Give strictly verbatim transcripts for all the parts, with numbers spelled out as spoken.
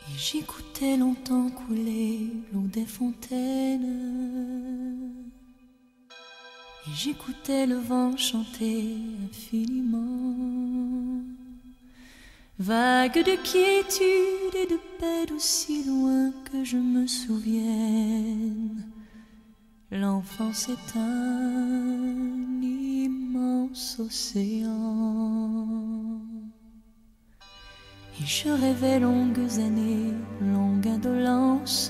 Et j'écoutais longtemps couler l'eau des fontaines, et j'écoutais le vent chanter infiniment, vague de quiétude et de paix d'aussi loin que je me souvienne. L'enfance est un immense océan, et je rêvais longues années, longue indolence,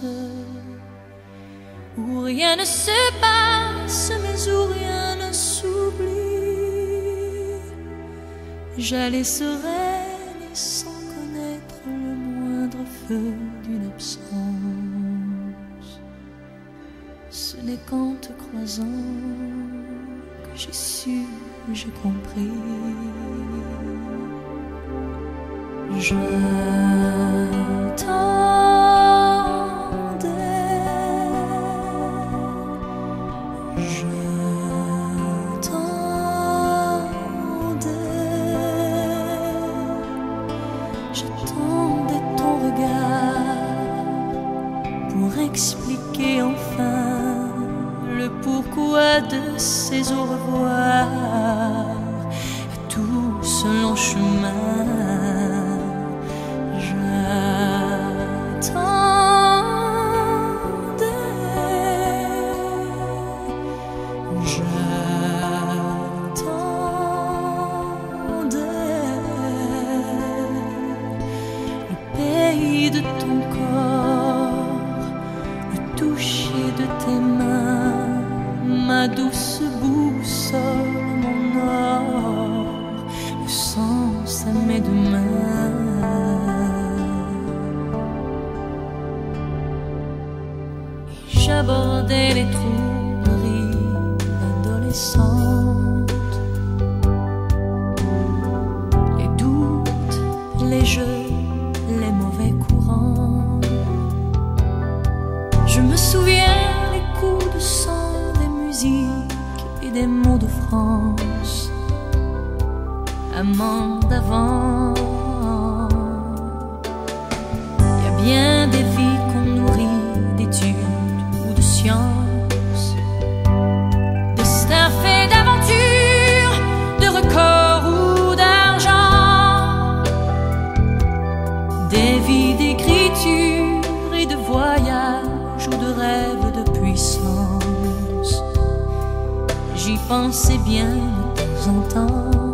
où rien ne se passe, mais où rien ne s'oublie. J'allais sereine et sans connaître le moindre feu d'une absence. Ce n'est qu'en te croisant que j'ai su, j'ai compris. Je t'attendais, je t'attendais, j'attendais ton regard pour expliquer enfin le pourquoi de ces au revoir à tout ce long chemin. De ton corps, le toucher de tes mains, ma douce boussole, mon or, le sens à mes deux mains. Et j'abordais les tromperies adolescentes, les doutes, les jeux, les mauvais courants. Je me souviens des coups de sang, des musiques et des mots de France, amants d'avant. Il y a bien des vies qu'on nourrit d'études ou de sciences, destin fait d'aventure, de records ou d'argent, des vies d'écriture et de voyage ou de rêves de puissance. J'y pensais bien de temps en temps.